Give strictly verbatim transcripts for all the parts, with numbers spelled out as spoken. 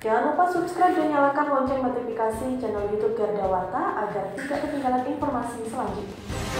Jangan lupa subscribe dan nyalakan lonceng notifikasi channel YouTube Garda Warta agar tidak ketinggalan informasi selanjutnya.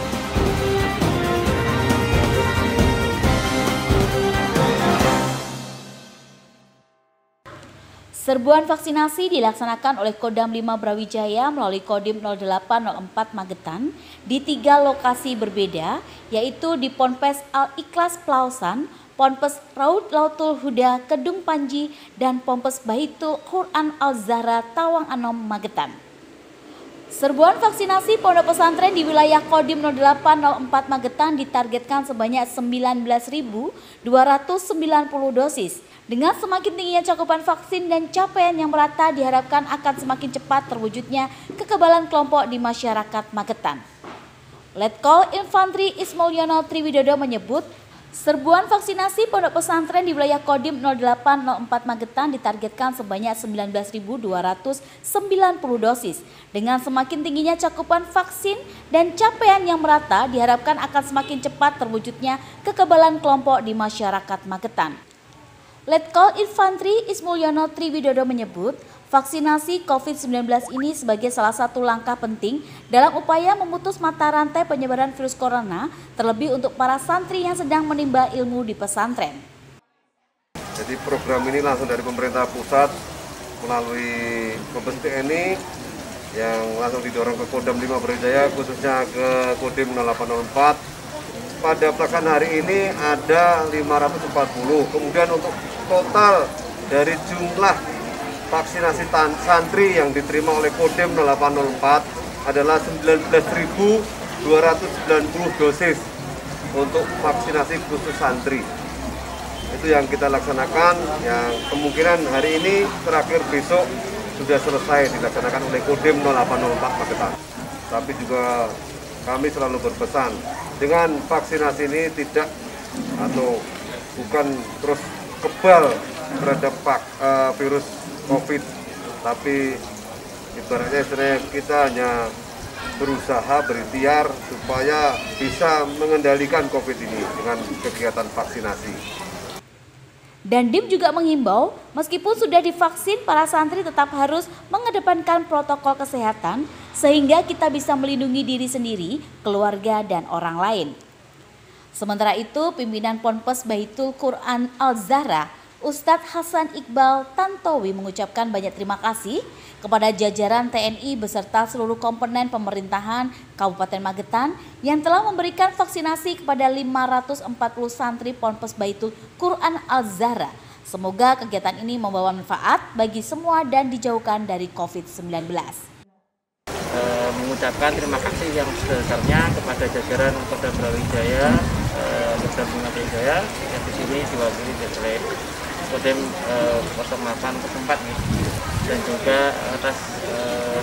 Serbuan vaksinasi dilaksanakan oleh Kodam lima Brawijaya melalui Kodim nol delapan nol empat Magetan di tiga lokasi berbeda, yaitu di Ponpes Al-Ikhlas Plausan, Ponpes Raud Lautul Huda Kedung Panji, dan Ponpes Baitul Quran Al-Zahra Tawang Anom Magetan. Serbuan vaksinasi pondok pesantren di wilayah Kodim nol delapan nol empat Magetan ditargetkan sebanyak sembilan belas ribu dua ratus sembilan puluh dosis. Dengan semakin tingginya cakupan vaksin dan capaian yang merata diharapkan akan semakin cepat terwujudnya kekebalan kelompok di masyarakat Magetan. Letkol Infantri Ismulyono Triwidodo menyebut, serbuan vaksinasi pondok pesantren di wilayah Kodim nol delapan nol empat Magetan ditargetkan sebanyak sembilan belas ribu dua ratus sembilan puluh dosis. Dengan semakin tingginya cakupan vaksin dan capaian yang merata diharapkan akan semakin cepat terwujudnya kekebalan kelompok di masyarakat Magetan. Letkol Infantri Ismulyono Triwidodo menyebut, vaksinasi covid sembilan belas ini sebagai salah satu langkah penting dalam upaya memutus mata rantai penyebaran virus corona, terlebih untuk para santri yang sedang menimba ilmu di pesantren. Jadi program ini langsung dari pemerintah pusat melalui Mabes T N I yang langsung didorong ke Kodam lima Brawijaya, khususnya ke Kodim nol delapan nol empat. Pada pelaksanaan hari ini ada lima ratus empat puluh, kemudian untuk total dari jumlah vaksinasi santri yang diterima oleh Kodim nol delapan nol empat adalah sembilan belas ribu dua ratus sembilan puluh dosis untuk vaksinasi khusus santri. Itu yang kita laksanakan, yang kemungkinan hari ini terakhir besok sudah selesai dilaksanakan oleh Kodim nol delapan nol empat Magetan. Tapi juga kami selalu berpesan, dengan vaksinasi ini tidak atau bukan terus kebal terhadap uh, virus COVID, tapi ibaratnya sebenarnya kita hanya berusaha berikhtiar supaya bisa mengendalikan COVID ini dengan kegiatan vaksinasi. Dan Dim juga menghimbau, meskipun sudah divaksin, para santri tetap harus mengedepankan protokol kesehatan sehingga kita bisa melindungi diri sendiri, keluarga, dan orang lain. Sementara itu, pimpinan Ponpes Baitul Quran Al-Zahra, Ustadz Hasan Iqbal Tantowi mengucapkan banyak terima kasih kepada jajaran T N I beserta seluruh komponen pemerintahan Kabupaten Magetan yang telah memberikan vaksinasi kepada lima ratus empat puluh santri Ponpes Baitul Quran Al-Zahra. Semoga kegiatan ini membawa manfaat bagi semua dan dijauhkan dari covid sembilan belas. E, mengucapkan terima kasih yang sebesarnya kepada jajaran Kodam Brawijaya, e, Kodam lima Brawijaya yang di sini diwakili oleh Kodim eh, nol delapan nol empat nih, dan juga atas eh,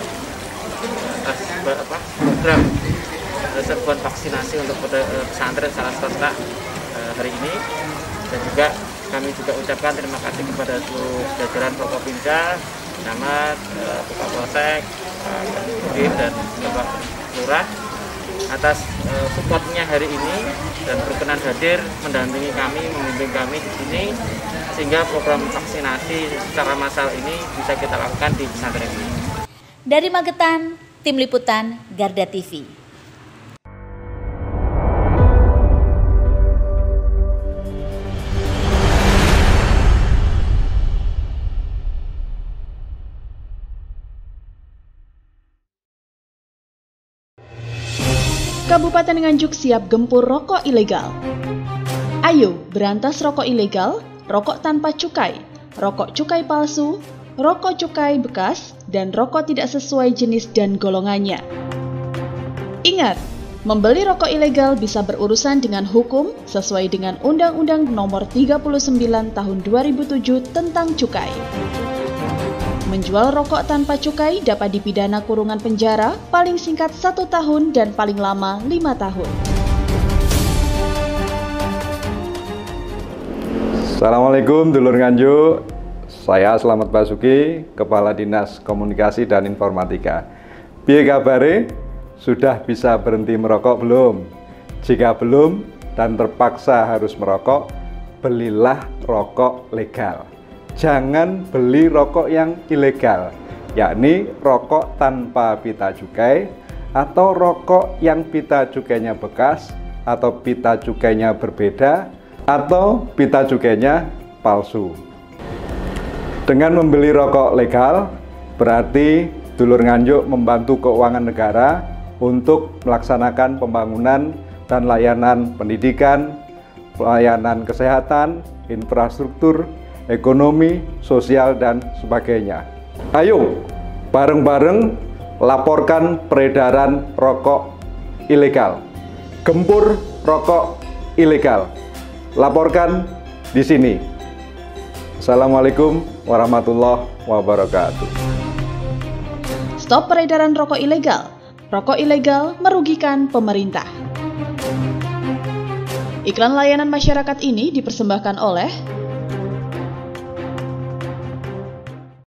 atas apa, program serbuan vaksinasi untuk eh, pesantren salah swasta eh, hari ini, dan juga kami juga ucapkan terima kasih kepada seluruh jajaran Forkopimda, Camat, eh, Bapak Polsek, Pak Kodim, dan Bapak Lurah atas uh, supportnya hari ini dan berkenan hadir mendampingi kami, membimbing kami di sini sehingga program vaksinasi secara massal ini bisa kita lakukan di pesantren ini. Dari Magetan, Tim Liputan Garda T V. Kabupaten Nganjuk siap gempur rokok ilegal. Ayo berantas rokok ilegal, rokok tanpa cukai, rokok cukai palsu, rokok cukai bekas, dan rokok tidak sesuai jenis dan golongannya. Ingat, membeli rokok ilegal bisa berurusan dengan hukum sesuai dengan Undang-Undang Nomor tiga puluh sembilan Tahun dua ribu tujuh tentang cukai. Menjual rokok tanpa cukai dapat dipidana kurungan penjara paling singkat satu tahun dan paling lama lima tahun. Assalamualaikum dulur Nganjuk, saya Slamet Basuki, Kepala Dinas Komunikasi dan Informatika. Piye kabare? Sudah bisa berhenti merokok belum? Jika belum dan terpaksa harus merokok, belilah rokok legal. jangan beli rokok yang ilegal, yakni rokok tanpa pita cukai atau rokok yang pita cukainya bekas atau pita cukainya berbeda atau pita cukainya palsu. Dengan membeli rokok legal, berarti dulur nganjuk membantu keuangan negara untuk melaksanakan pembangunan dan layanan pendidikan, pelayanan kesehatan, infrastruktur, ekonomi, sosial, dan sebagainya. Ayo, bareng-bareng laporkan peredaran rokok ilegal. Gempur rokok ilegal. Laporkan di sini. Assalamualaikum warahmatullahi wabarakatuh. Stop peredaran rokok ilegal. Rokok ilegal merugikan pemerintah. Iklan layanan masyarakat ini dipersembahkan oleh